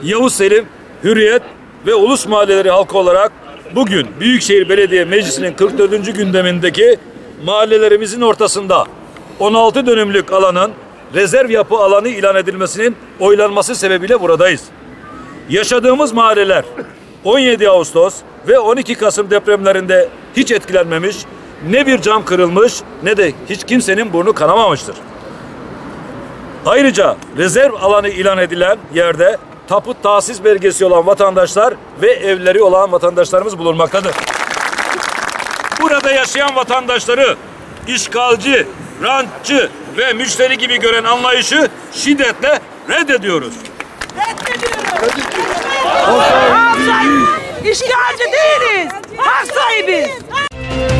Yavuz Selim, Hürriyet ve Ulus Mahalleleri halkı olarak bugün Büyükşehir Belediye Meclisi'nin 44. gündemindeki mahallelerimizin ortasında 16 dönümlük alanın rezerv yapı alanı ilan edilmesinin oylanması sebebiyle buradayız. Yaşadığımız mahalleler 17 Ağustos ve 12 Kasım depremlerinde hiç etkilenmemiş, ne bir cam kırılmış ne de hiç kimsenin burnu kanamamıştır. Ayrıca rezerv alanı ilan edilen yerde tapu tahsis belgesi olan vatandaşlar ve evleri olan vatandaşlarımız bulunmaktadır. Burada yaşayan vatandaşları işgalci, rantçı ve müşteri gibi gören anlayışı şiddetle reddediyoruz. İşgalci değiliz, hak sahibiz.